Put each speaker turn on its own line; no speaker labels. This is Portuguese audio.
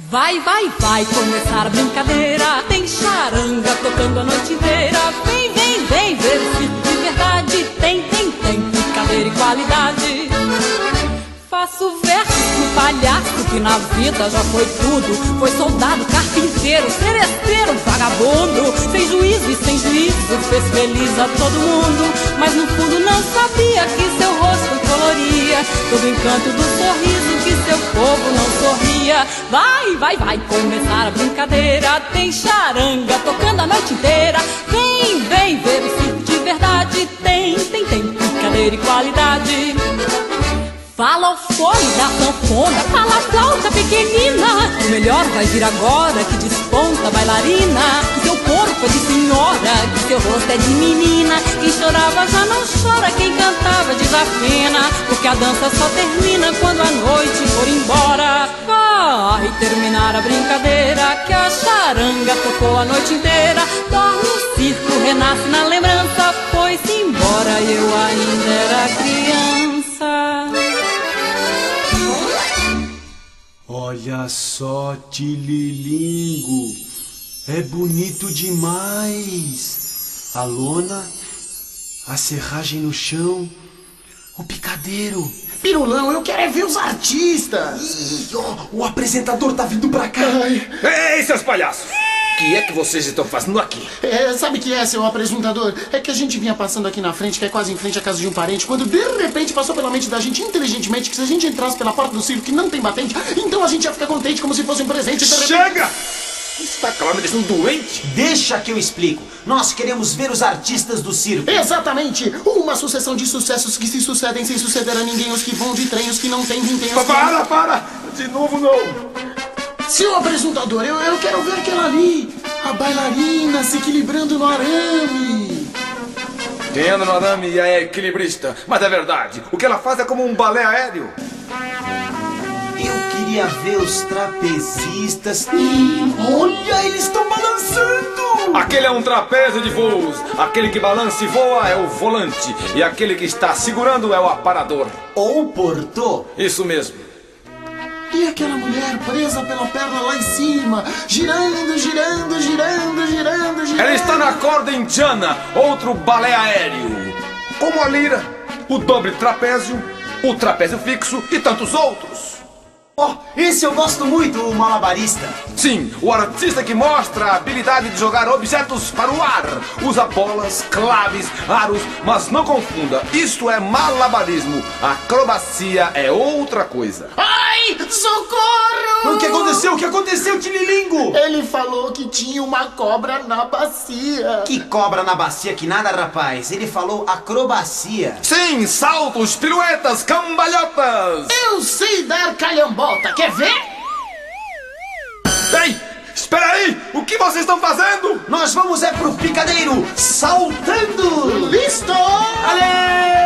Vai, vai, vai começar a brincadeira. Tem charanga tocando a noite inteira. Vem, vem, vem ver o circo de verdade. Tem brincadeira e qualidade. Faço versos pro palhaço que na vida já foi tudo. Foi soldado, carpinteiro, seresteiro, vagabundo. Sem juízo e sem juízo, fez feliz a todo mundo. Mas no fundo não sabia que seu rosto coloria todo o encanto do sorriso, que seu povo não sorria. Vai, vai, vai começar a brincadeira. Tem charanga tocando a noite inteira. Vem, vem ver o circo de verdade. Tem brincadeira e qualidade. Fala o fone da sanfona, fala a flauta pequenina. O melhor vai vir agora, que desponta a bailarina. Que seu corpo é de senhora, que seu rosto é de menina. Quem chorava já não chora, quem cantava desafina. Porque a dança só termina quando a noite for embora. Vai terminar a brincadeira, que a charanga tocou a noite inteira. Dorme o circo, renasce na lembrança. Foi-se embora e eu ainda era criança.
Olha só, Tililingo, é bonito demais. A lona, a serragem no chão, o picadeiro.
Pirulão, eu quero é ver os artistas.
Ih, ó, o apresentador tá vindo pra cá.
Ei, seus palhaços! O que é que vocês estão fazendo aqui?
Sabe o que é, seu apresentador? É que a gente vinha passando aqui na frente, que é quase em frente à casa de um parente, quando de repente passou pela mente da gente inteligentemente que se a gente entrasse pela porta do circo que não tem batente, então a gente ia ficar contente como se fosse um presente.
Chega! Está claro, me deixando doente.
Deixa que eu explico. Nós queremos ver os artistas do circo.
Exatamente! Uma sucessão de sucessos que se sucedem sem suceder a ninguém. Os que vão de trem, os que não têm, vintém, os que...
Para! De novo não!
Seu apresentador, eu quero ver aquela ali. A bailarina se equilibrando no arame.
Quem anda no arame é equilibrista. Mas é verdade, o que ela faz é como um balé aéreo.
Eu queria ver os trapezistas.
Olha, eles estão balançando.
Aquele é um trapézio de voos. Aquele que balança e voa é o volante. E aquele que está segurando é o aparador.
Ou portô.
Isso mesmo.
E aquela mulher presa pela perna lá em cima, girando, girando, girando, girando, girando.
Ela está na corda indiana, outro balé aéreo. Como a lira, o doble trapézio, o trapézio fixo e tantos outros.
Oh, esse eu gosto muito, o malabarista.
Sim, o artista que mostra a habilidade de jogar objetos para o ar. Usa bolas, claves, aros, mas não confunda, isso é malabarismo. Acrobacia é outra coisa.
Ai, socorro!
O que aconteceu? O que aconteceu, Tililingo?
Ele falou que tinha uma cobra na bacia.
Que cobra na bacia que nada, rapaz. Ele falou acrobacia.
Sim, saltos, piruetas, cambalhotas.
Eu sei dar calhambota, quer ver?
Ei, espera aí, o que vocês estão fazendo?
Nós vamos pro picadeiro, saltando.
Listo!
Ale!